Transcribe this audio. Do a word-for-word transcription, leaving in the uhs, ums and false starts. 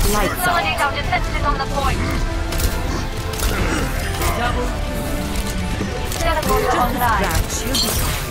Lights off. Consolidate our defenses on the point. Double. Teleport online. That should be fine.